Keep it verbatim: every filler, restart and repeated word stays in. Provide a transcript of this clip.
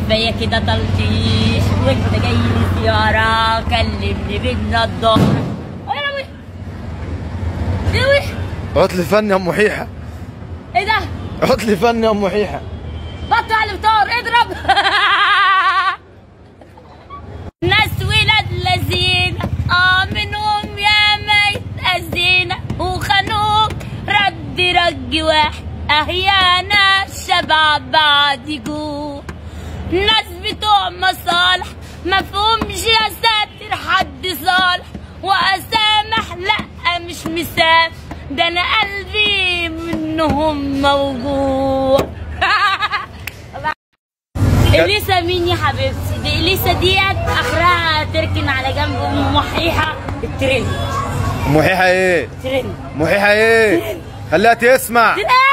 كفايه كده تلطيش وانت جاي لي زياره كلمني بالنضاره. يا لهوي ايه وش عطل فني يا ام حيحه. ايه ده؟ عطل فني يا ام حيحه. بطل على الفطار اضرب. ناس ولاد لذينه اه منهم يا ما يتأذينا وخانوك رد رج واحد اهيانا شبع بعد يجوع. ناس بتوع مصالح مفهومش يا ساتر حد صالح واسامح لا مش مسامح ده انا قلبي منهم موجوع. اليسا مين يا حبيبتي؟ دي اليسا ديت اخرها تركن على جنب ام محيحه الترند. ام حيحه ايه؟ ترند. ام حيحه ايه؟ خليها تسمع.